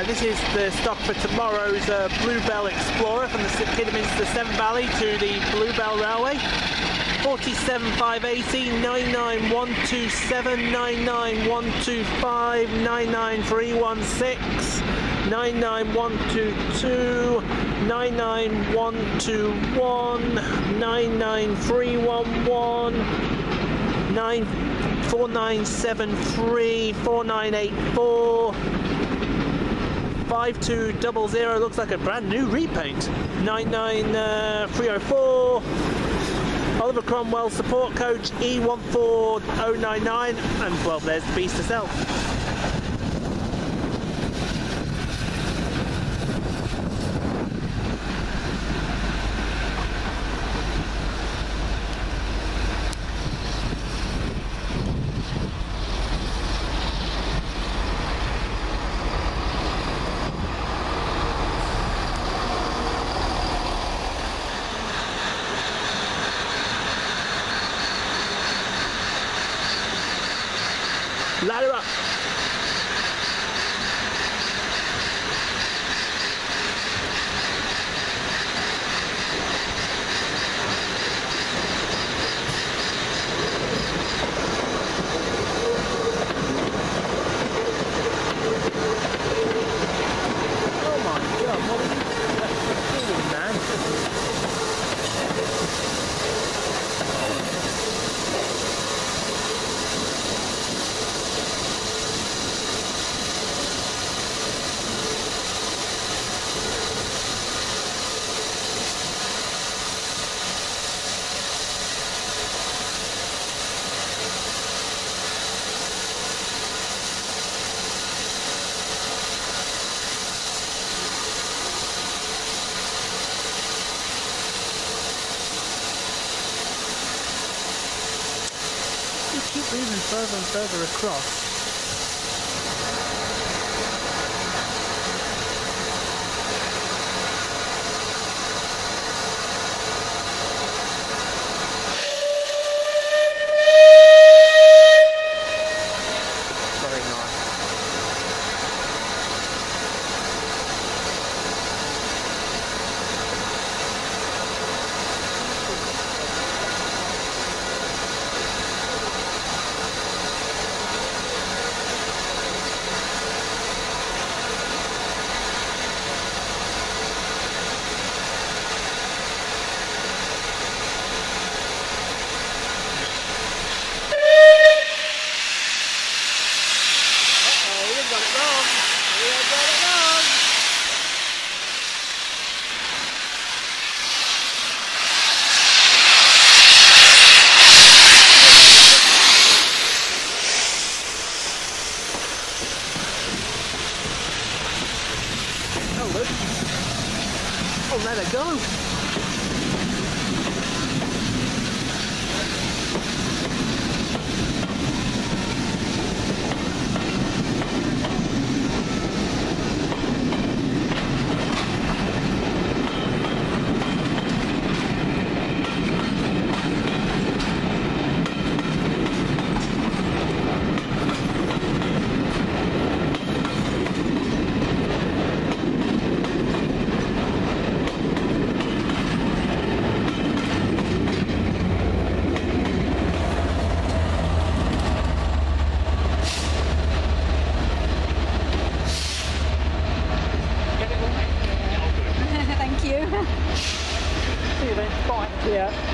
this is the stock for tomorrow's Blue Belle Explorer from the Kidderminster Severn Valley to the Blue Belle Railway. 47,580, 99,127, 99,125, 99,316, 99,122, 99,121, 99,311, 4973, 4984, 5200, looks like a brand new repaint. 99304. Oliver Cromwell support coach E14099, and well, there's the beast herself. Ladder up. Oh my God, what are you doing, man? Keep moving further and further across. Very nice. Oh, let it go. See you then. Bye. Yeah.